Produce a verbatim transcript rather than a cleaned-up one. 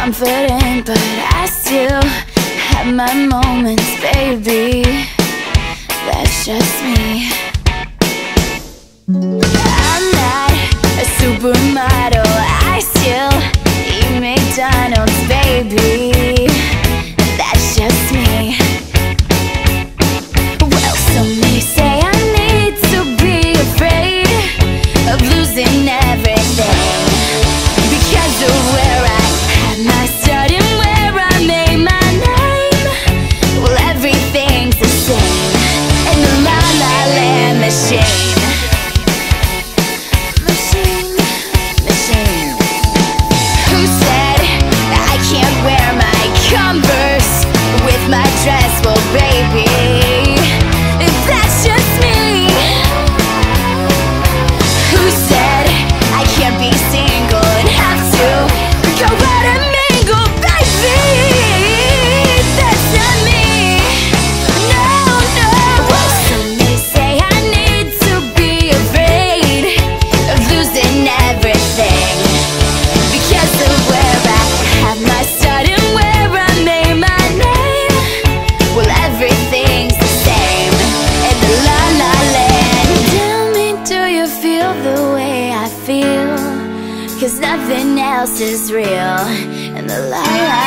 confident, but I still have my moments, baby. That's just me. I'm not a supermodel, I still eat McDonald's, baby. That's just me. Well, some may say I need to be afraid of losing everything because of where I had my start and where I made my name. Well, everything's the same in the La La Land machine. Machine, machine. Who said I can't wear my Converse with my dress? Well, baby, that's just me. Who said I can't be single and have to go out and mingle, baby? That's not me. No, no. Well, some may say I need to be afraid of losing everything because of where I have my start and where I made my name. Well, everything's the same in the La La Land. Tell me, do you feel the way I feel? 'Cause nothing else is real in the La La